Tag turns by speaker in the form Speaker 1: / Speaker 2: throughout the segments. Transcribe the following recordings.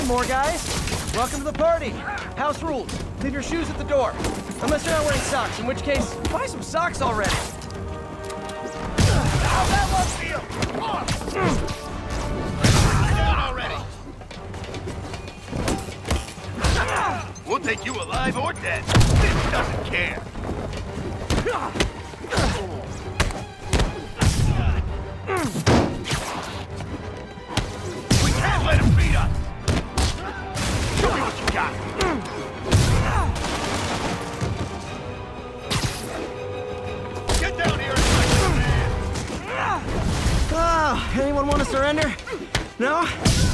Speaker 1: more guys. Welcome to the party. House rules. Leave your shoes at the door. Unless you're not wearing socks, in which case, buy some socks already. How's that one feel?
Speaker 2: Down already. We'll take you alive or dead. This doesn't care. We can't let him beat us. Show me what you got. Get down here and fight this man.
Speaker 1: Oh, anyone want to surrender? No?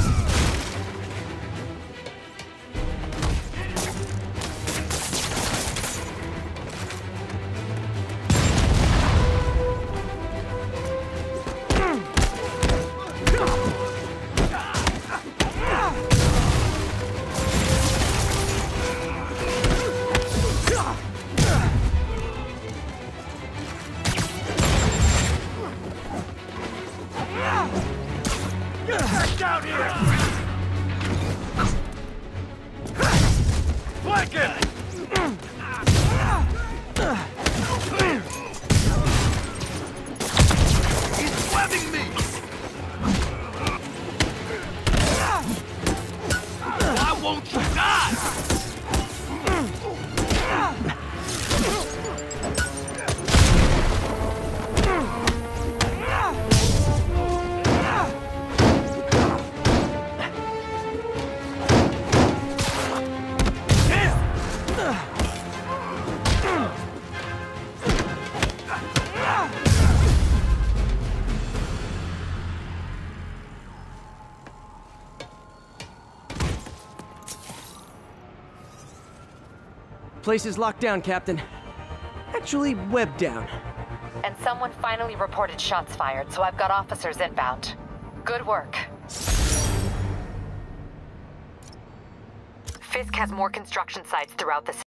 Speaker 2: Back down here! Flank him! He's webbing me! Why won't you die?
Speaker 1: Place is locked down, Captain. Actually, webbed down.
Speaker 3: And someone finally reported shots fired, so I've got officers inbound. Good work. Fisk has more construction sites throughout the city.